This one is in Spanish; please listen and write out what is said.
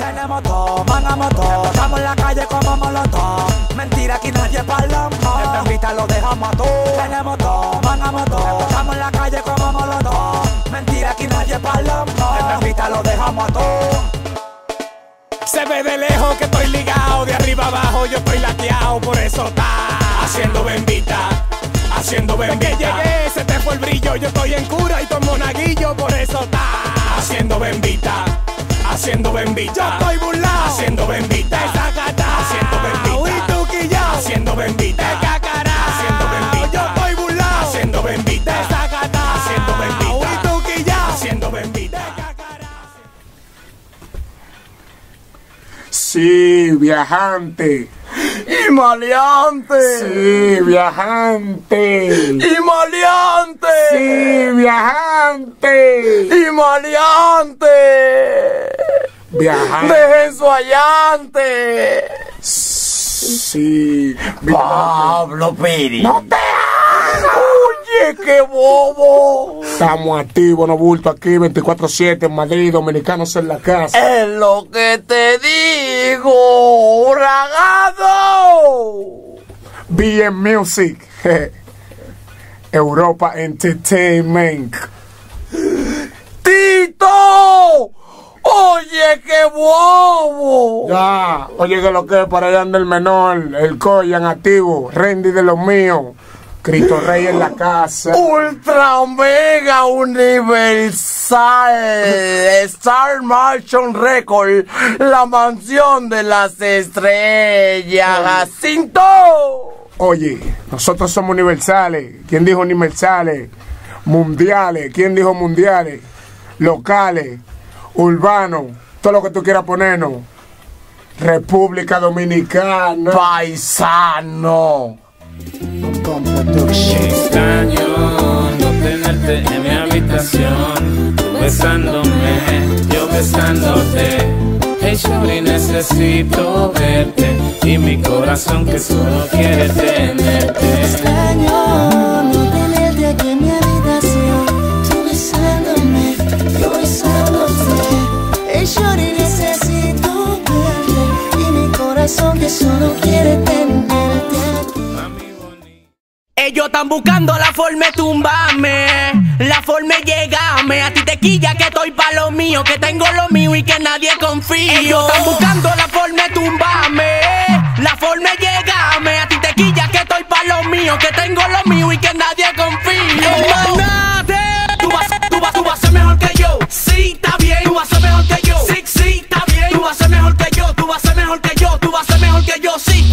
Tenemos todo, mandamos todo. Estamos en la calle como molotov. Mentira, aquí nadie parla más. En vista lo dejamos a todos. Tenemos todo, mandamos todo. Estamos en la calle como molotov. Mentira, aquí nadie parla más. En vista lo dejamos a todos. Se ve de lejos que estoy ligado, de arriba abajo yo estoy lateado, por eso está haciendo bembita, haciendo bembita. Desde que llegué se te fue el brillo, yo estoy en cura y tomo monaguillo, por eso está haciendo bembita, haciendo bembita. Yo estoy burlado, haciendo bembita, haciendo bembita. Y tú quilla, haciendo bembita, haciendo bembita. Yo estoy burlado, haciendo bembita, haciendo bembita. Y tú quilla, haciendo bembita. Sí, viajante. Y maleante. Sí, viajante. Y maleante. Sí, viajante. Y maleante. Viajante. Dejen su allante. Sí. Pablo Piri. ¡No te hagas! Oye, qué bobo. Estamos activos, no bulto aquí, 24/7 en Madrid, dominicanos en la casa. Es lo que te digo, bragado. BM Music. Europa Entertainment. ¡Tito! ¡Oye, qué bobo! Ya, oye que lo que es para allá anda el menor, el Coyan activo, Randy de los míos, Cristo Rey en la casa. Ultra Mega Universal Star Mansion Record, la mansión de las estrellas. Jacinto. Oye, nosotros somos universales. ¿Quién dijo universales? Mundiales. ¿Quién dijo mundiales? Locales, urbanos, todo lo que tú quieras ponernos. República Dominicana. Paisano. Extraño no tenerte en mi habitación, tú besándome, yo besándote. Hey shorty, necesito verte y mi corazón que solo quiere tenerte. Extraño no tenerte aquí en mi habitación, tú besándome, yo besándote. Hey shorty, necesito verte y mi corazón que solo quiere tenerte aquí. Ellos están buscando la forma de tumbarme, la forma de llegarme. A ti te quilla que estoy pa' lo mío, que tengo lo mío y que nadie confía. Ellos están buscando la forma de tumbarme, la forma de llegarme. A ti te quilla que estoy pa' lo mío, que tengo lo mío y que nadie confía. Hermanate, tú vas a ser mejor que yo. Sí, está bien, tú vas a ser mejor que yo. Sí, está bien, tú vas a ser mejor que yo. Tú vas a ser mejor que yo, tú vas a ser mejor que yo. Sí.